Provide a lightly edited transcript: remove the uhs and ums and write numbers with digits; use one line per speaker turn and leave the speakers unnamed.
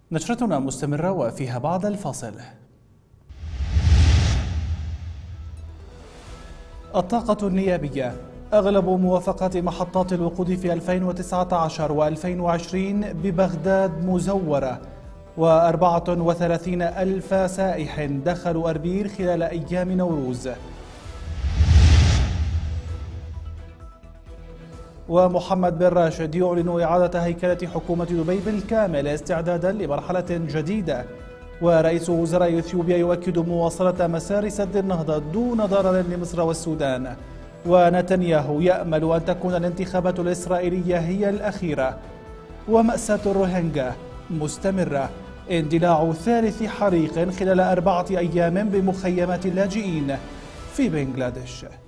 نشرتنا مستمرة وفيها بعد الفاصل. الطاقة النيابية: أغلب موافقات محطات الوقود في 2019 و2020 ببغداد مزورة، و34 ألف سائح دخلوا أربيل خلال أيام نوروز. ومحمد بن راشد يعلن إعادة هيكلة حكومة دبي بالكامل استعدادا لمرحلة جديدة. ورئيس وزراء إثيوبيا يؤكد مواصلة مسار سد النهضة دون ضرر لمصر والسودان. ونتنياهو يأمل أن تكون الانتخابات الإسرائيلية هي الأخيرة. ومأساة الروهينجا مستمرة: اندلاع ثالث حريق خلال 4 أيام بمخيمات اللاجئين في بنغلاديش.